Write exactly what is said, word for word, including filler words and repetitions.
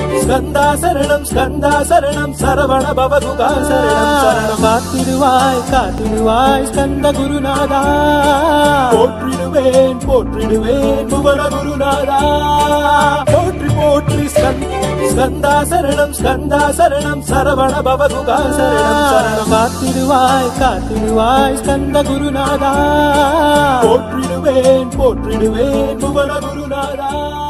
ஸ்கந்தா சரணம் ஸ்கந்தா சரணம் சரவண பவகுகா சரணம் சரணம் காத்திடுவாய் காத்திடுவாய் ஸ்கந்த குருநாதா போற்றிடுவேன் போற்றிடுவேன் புவன குருநாதா போற்றி போற்றி ஸ்கந்தா சரணம் ஸ்கந்தா சரணம் சரவண பவகுகா சரணம் சரணம் காத்திடுவாய் காத்திடுவாய் ஸ்கந்த குருநாதா போற்றிடுவேன் போற்றிடுவேன் புவன குருநாதா.